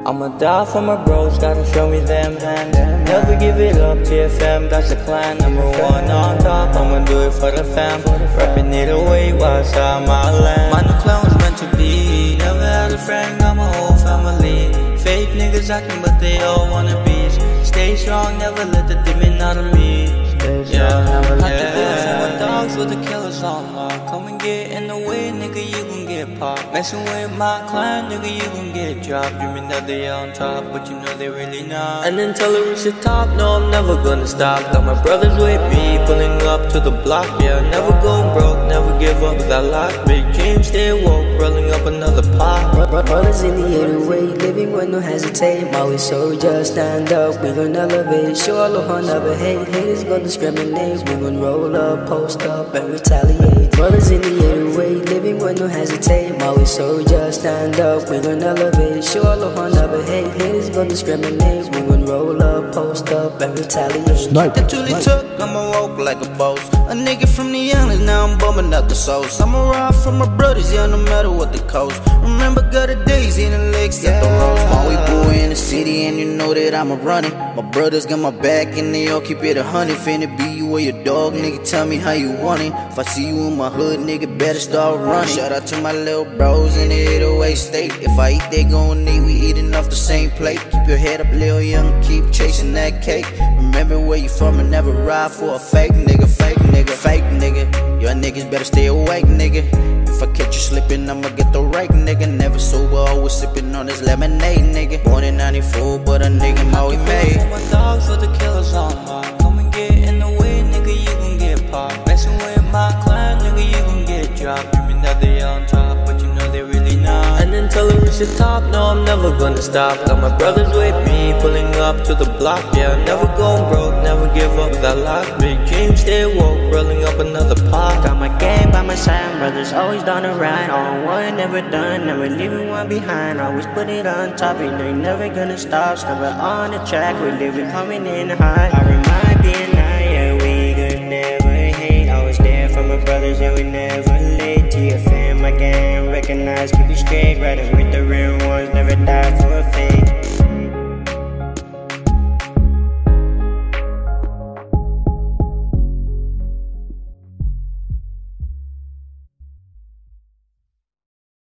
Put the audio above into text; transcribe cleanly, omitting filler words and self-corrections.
I'ma die for my bros, gotta show me them hands. Never give it up, TFM, that's the plan. Number one on top, I'ma do it for the fam. Rapping it away while outside my land. My new clown was meant to be. Never had a friend, got my whole family. Fake niggas acting, but they all wanna be. Stay strong, never let the demon out of me. Not to do it for my dogs with the killers on lock. Come and get in the way, nigga, you gon' get popped. Messing with my clan, nigga, you gon' get dropped. Dreaming that they on top, but you know they really not. And until I reach the top, no, I'm never gonna stop. Got my brothers with me, pulling up to the block. Yeah, never going broke, never give up with that lock. Big dreams, stay woke, rolling up another pot. Brothers in the 808, living with no hesitate. Maui soldier, stand up, we gon' elevate. Show all of our never hate, haters gon' discriminate. We gon' roll up, post up, and retaliate. Brothers in the 808, living with no hesitate. Maui soldier, stand up, we gon' elevate. Show all of our never hate, haters gon' discriminate. We gon' roll up, post up, and retaliate. That truly took, I'ma walk like a boss. A nigga from the islands, now I'm bumming out the sauce. I'ma ride for my brothers, yeah, no matter what the cost. Remember gutter days in the legs, set the roads. Maui boy in the city, and you know that I'ma run it. My brothers got my back, and they all keep it 100. Finna be you or your dog, nigga, tell me how you want it. If I see you in my hood, nigga, better start running. Shout out to my little bros in the 808 state. If I eat, they gon' eat, we eating off the same plate. Keep your head up, little young, keep chasing that cake. Remember where you from and never ride for a fake nigga, fake nigga, fake nigga. Your niggas better stay awake, nigga. If I catch you slipping, I'ma get the rake, nigga. Never sober, always sipping on this lemonade, nigga. Born in 94, but a nigga Maui made. For my dogs, for the killers on lock. Come and get in the way, nigga, you gon' get popped. Messing with my clan, nigga, you gon' get dropped. Dreaming that they on top, but you know they really not. And until I reach the top, no, I'm never gonna stop. Got my brothers with me, pulling up to the block. Yeah, never going broke, never give up that lock. Big dreams, stay woke, rolling up another pot. Got my gang by my side, brothers always down the ride. On one, never done, never leaving one behind. Always put it on top, you know you're never gonna stop. Never on the track, we live it coming in high. I remind being high, yeah, we could never hate. Always there for my brothers, yeah, we never late. TFM, my gang, recognize, keep it straight. Riding with the real ones, never die for a fame.